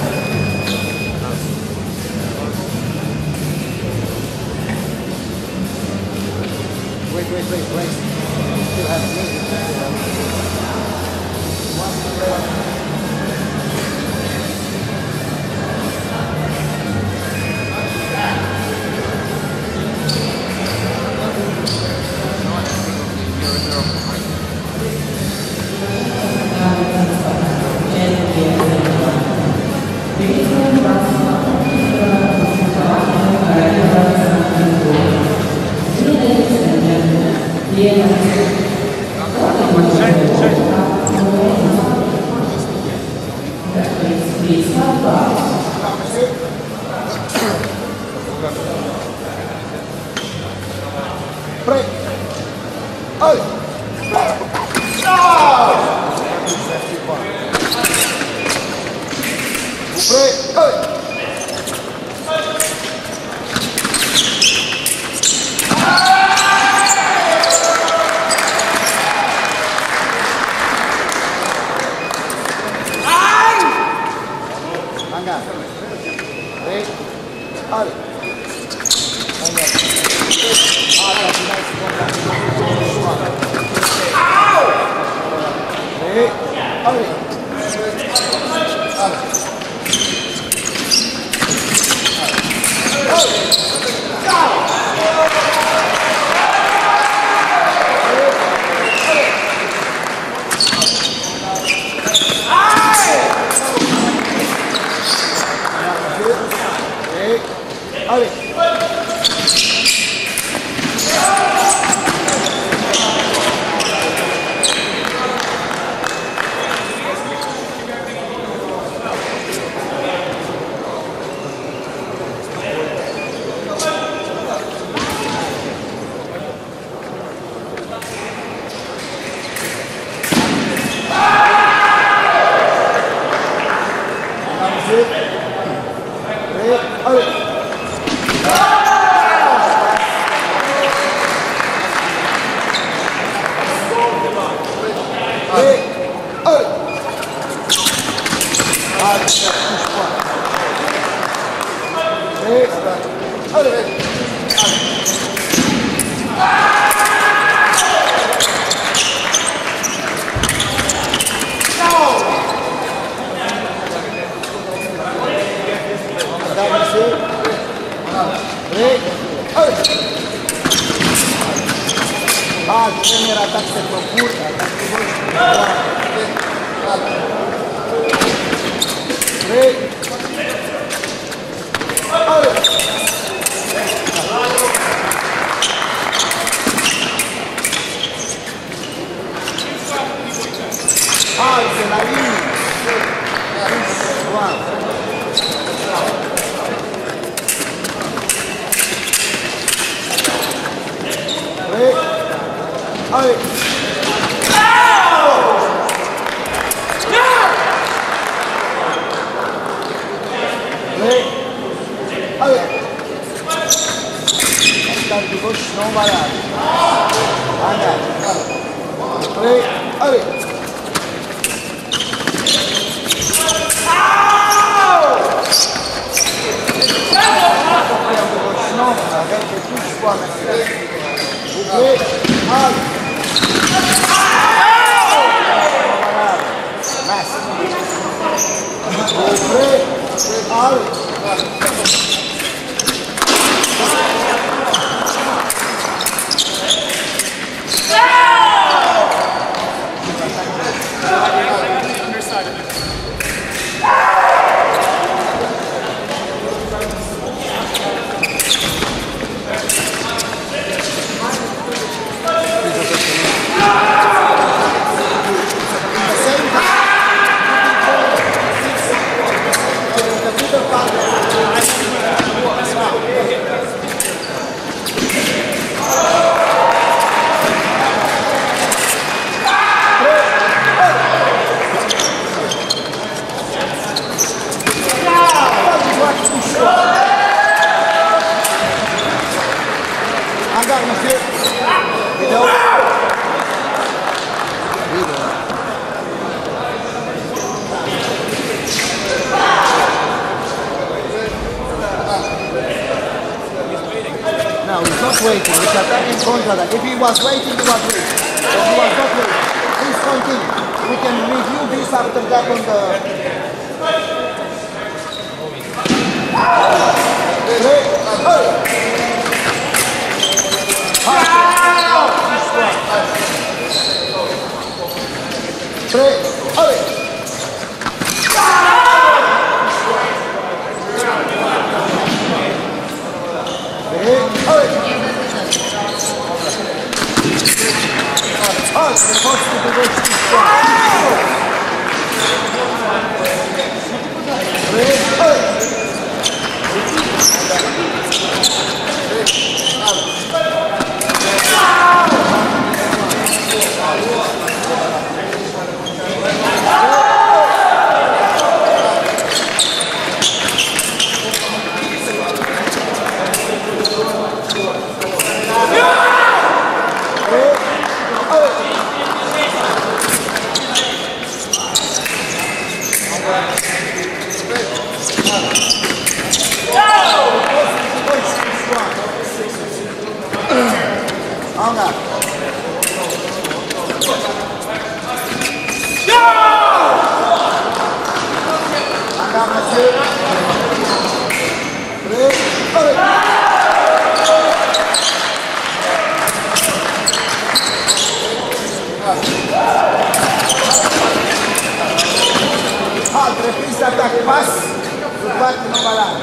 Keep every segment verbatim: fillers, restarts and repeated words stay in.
Wait, wait, wait, wait. You still have music. Break. Oh! Break. Oh! Manga. Break. Oh! Ah, el primer ataque se procura. Ah, se la línea. Allez. Allez. Allez. Attaque de gauche non valable. Allez. Allez. Allez. Non, arrête de touche quoi maintenant. Allez. Allez. Video. waiting. He's attacking contra that. If he was waiting, he was waiting. If he was not waiting, please continue. We can review this after that on the... Play. Play. Play. Altre piste d'attaque passe, le bac non malade.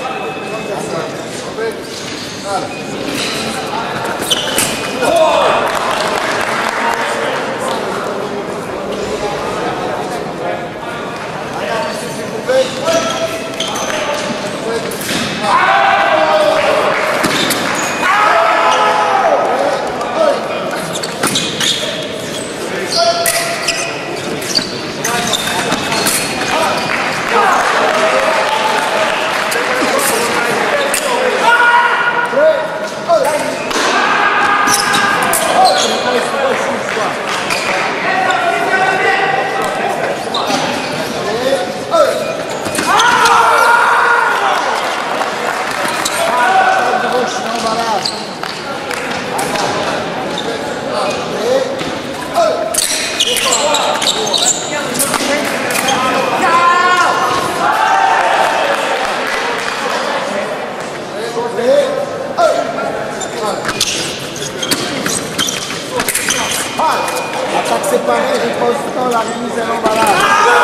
Attaque séparée, repose temps, la remise est l'emballage.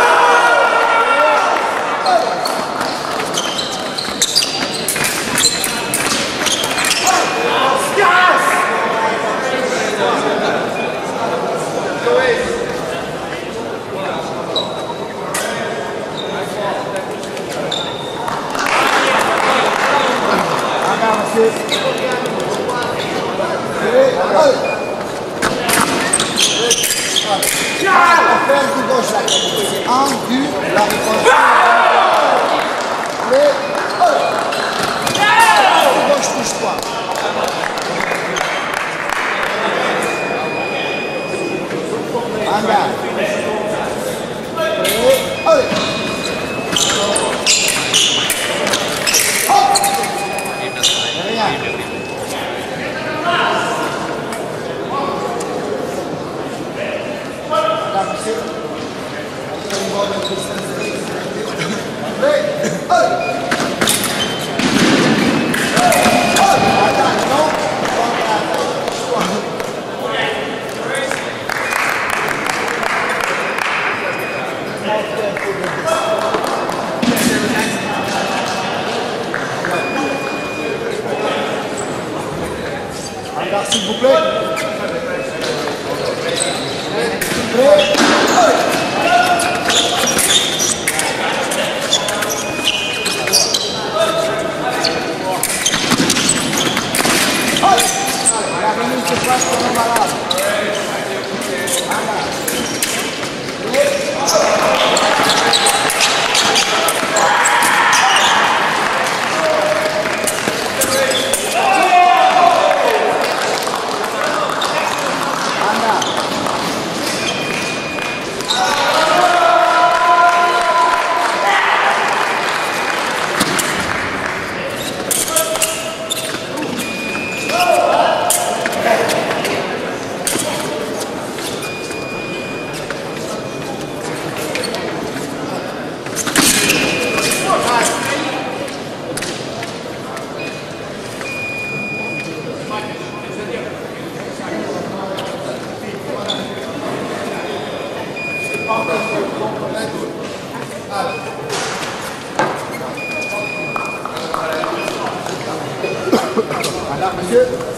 La paire du gauche là, c'est un, deux, la réponse. Le du gauche touche pas. Regarde. Et allez. Hop. Rien. Regarde s'il vous plaît. Prêt. La remise se passe comme un malade. monsieur.